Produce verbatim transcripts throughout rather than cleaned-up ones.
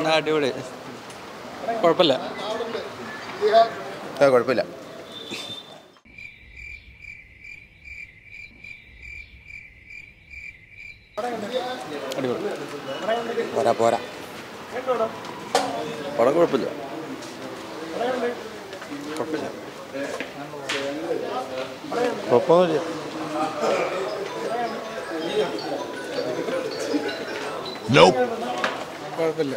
അടിപൊളി. കുഴപ്പമില്ല. കുഴപ്പമില്ല. അടിപൊളി. പോരാ പോരാ. പടം കുഴപ്പമില്ല. കുഴപ്പമില്ല. കുഴപ്പമൊന്നുമില്ല. കുഴപ്പമില്ല.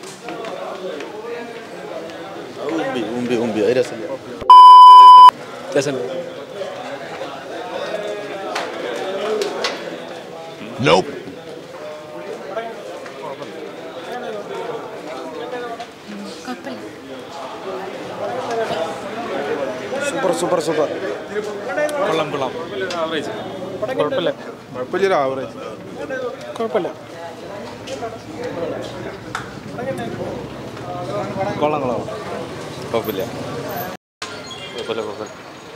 ഉമ്പി ഉമ്പി ഉമ്പി അത് രസമില്ല. രസമുണ്ട്. Super super super. കൊള്ളാം കൊള്ളാം. ആവറേജ്. കുഴപ്പമില്ല. കുഴപ്പമില്ല. ആവറേജ്. കുഴപ്പമില്ല. കൊള്ളാം കൊള്ളാം. കുഴപ്പമില്ല. കുഴപ്പമില്ല കുഴപ്പമില്ല.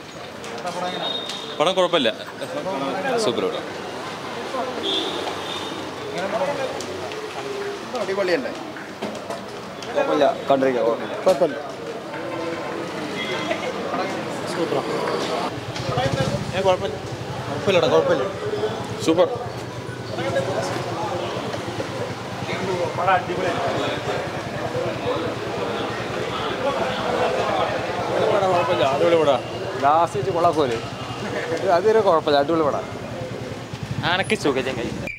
പടം കുഴപ്പമില്ല. സൂപ്പർ പടം. അടിപൊളിയുണ്ട്. കുഴപ്പമില്ല. കണ്ടിരിക്കാം. കുഴപ്പമില്ല. സൂപ്പർ. ഏ കുഴപ്പമില്ല. കുഴപ്പമില്ലടാ. കുഴപ്പമില്ല. സൂപ്പർ. കുഴപ്പമില്ല. അടിപൊളി പടാ. ലാസ്റ്റ് വെച്ച് കൊള്ളാക്കോല്. അതൊരു കുഴപ്പമില്ല. അടിപൊളി പടാ. ആനക്ക് സുഖം.